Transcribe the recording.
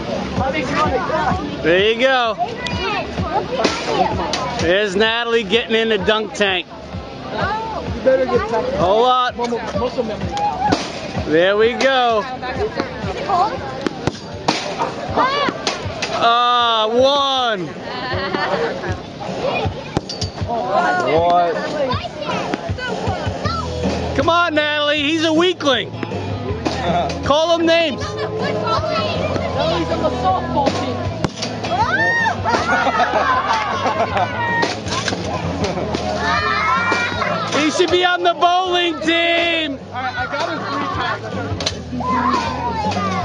There you go. There's Natalie getting in the dunk tank. Hold on. There we go. One. What? Come on, Natalie. He's a weakling. Call him names. He's on the softball team. He should be on the bowling team. Alright, I got him 3 times.